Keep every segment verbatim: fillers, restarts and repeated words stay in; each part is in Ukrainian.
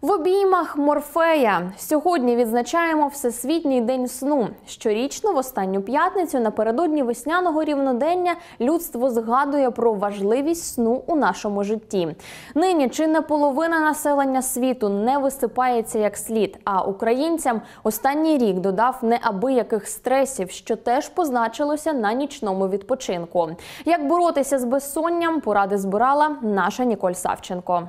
В обіймах Морфея. Сьогодні відзначаємо Всесвітній день сну. Щорічно в останню п'ятницю напередодні весняного рівнодення людство згадує про важливість сну у нашому житті. Нині чи не половина населення світу не висипається як слід, а українцям останній рік додав неабияких стресів, що теж позначилося на нічному відпочинку. Як боротися з безсонням, поради збирала наша Ніколь Савченко.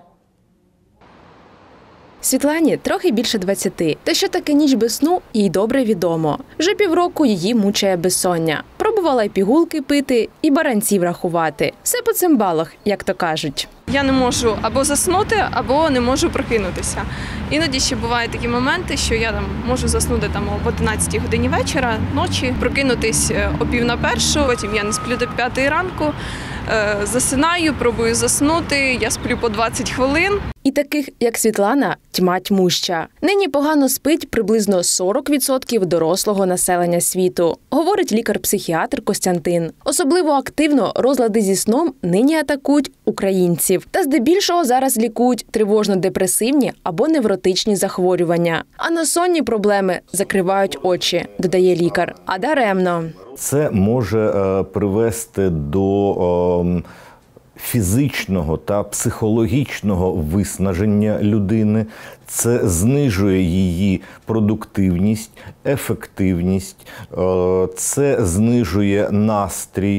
Світлані трохи більше двадцяти. Та що таке ніч без сну, їй добре відомо. Вже півроку її мучає безсоння. Пробувала й пігулки пити, і баранців рахувати. Все по цимбалах, як то кажуть. Я не можу або заснути, або не можу прокинутися. Іноді ще бувають такі моменти, що я там можу заснути там об одинадцятій годині вечора, ночі, прокинутись о пів на першу, потім я не сплю до п'ятої ранку, засинаю, пробую заснути, я сплю по двадцять хвилин. І таких, як Світлана, тьма тьмуща. Нині погано спить приблизно сорок відсотків дорослого населення світу, говорить лікар-психіатр Костянтин. Особливо активно розлади зі сном нині атакують українців. Та здебільшого зараз лікують тривожно-депресивні або невротичні захворювання. А на сонні проблеми закривають очі, додає лікар. А даремно. Це може е, привести до е, фізичного та психологічного виснаження людини. Це знижує її продуктивність, ефективність, е, це знижує настрій,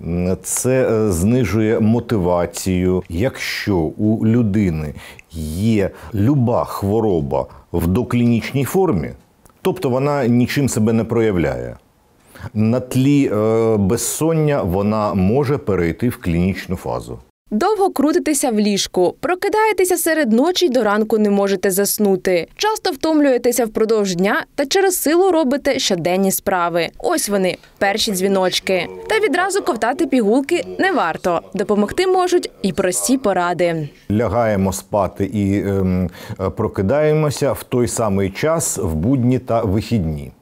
це знижує мотивацію. Якщо у людини є люба хвороба в доклінічній формі, тобто вона нічим себе не проявляє, на тлі е, безсоння вона може перейти в клінічну фазу. Довго крутитеся в ліжку, прокидаєтеся серед ночі й до ранку не можете заснути. Часто втомлюєтеся впродовж дня та через силу робите щоденні справи. Ось вони, перші дзвіночки. Та відразу ковтати пігулки не варто. Допомогти можуть і прості поради. Лягаємо спати і е, прокидаємося в той самий час в будні та вихідні.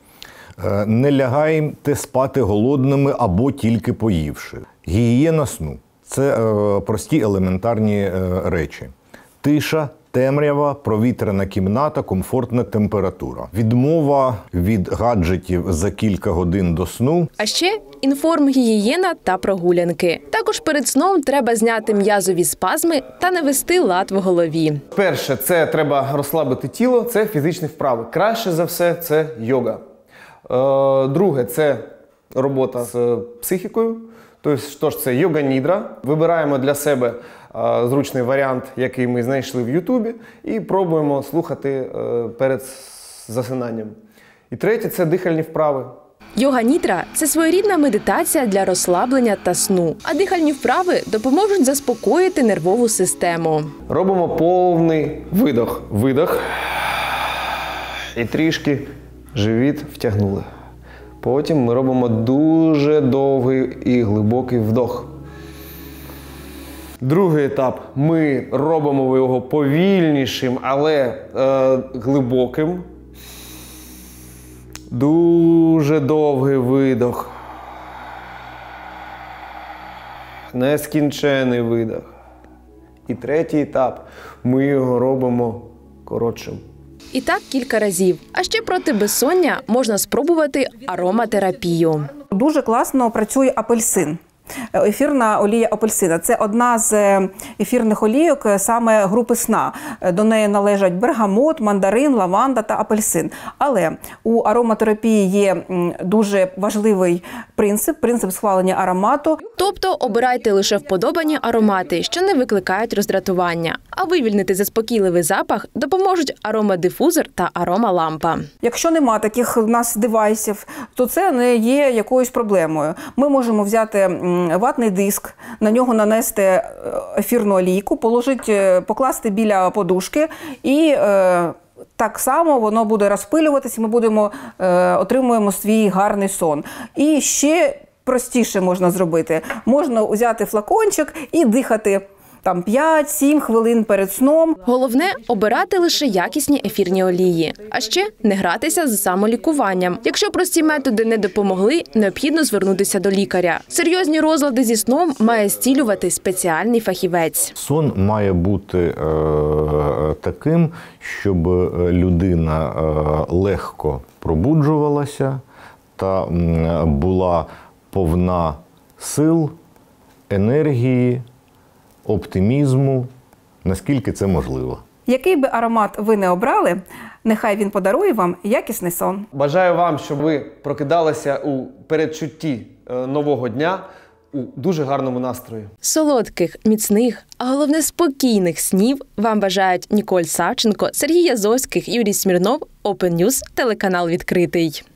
Не лягайте спати голодними або тільки поївши. Гігієна сну – це е, прості елементарні е, речі. Тиша, темрява, провітряна кімната, комфортна температура. Відмова від гаджетів за кілька годин до сну. А ще інформгігієна та прогулянки. Також перед сном треба зняти м'язові спазми та навести лад в голові. Перше, це треба розслабити тіло, це фізичні вправи. Краще за все – це йога. Друге – це робота з психікою, тобто це йога-нідра. Вибираємо для себе зручний варіант, який ми знайшли в Ютубі, і пробуємо слухати перед засинанням. І третє – це дихальні вправи. Йога-нідра – це своєрідна медитація для розслаблення та сну, а дихальні вправи допоможуть заспокоїти нервову систему. Робимо повний видох. Видох. І трішки живіт втягнули. Потім ми робимо дуже довгий і глибокий вдох. Другий етап. Ми робимо його повільнішим, але е, глибоким. Дуже довгий видох. Нескінчений видох. І третій етап. Ми його робимо коротшим. І так кілька разів. А ще проти безсоння можна спробувати ароматерапію. Дуже класно працює апельсин. Ефірна олія апельсина – це одна з ефірних олійок саме групи сна. До неї належать бергамот, мандарин, лаванда та апельсин. Але у ароматерапії є дуже важливий принцип – принцип схвалення аромату. Тобто обирайте лише вподобані аромати, що не викликають роздратування. А вивільнити заспокійливий запах допоможуть аромадифузор та аромалампа. Якщо нема таких у нас девайсів, то це не є якоюсь проблемою. Ми можемо взяти ватний диск, на нього нанести ефірну олійку, положити, покласти біля подушки і е, так само воно буде розпилюватися, ми будемо, е, отримуємо свій гарний сон. І ще простіше можна зробити. Можна взяти флакончик і дихати там п'ять-сім хвилин перед сном. Головне – обирати лише якісні ефірні олії. А ще не гратися з самолікуванням. Якщо прості методи не допомогли, необхідно звернутися до лікаря. Серйозні розлади зі сном має зцілювати спеціальний фахівець. Сон має бути е, таким, щоб людина легко пробуджувалася та була повна сил, енергії, оптимізму, наскільки це можливо. Який би аромат ви не обрали, нехай він подарує вам якісний сон. Бажаю вам, щоб ви прокидалися у передчутті е, нового дня у дуже гарному настрої. Солодких, міцних, а головне спокійних снів вам бажають Ніколь Савченко, Сергій Язовських, Юрій Смірнов, Open News, телеканал «Відкритий».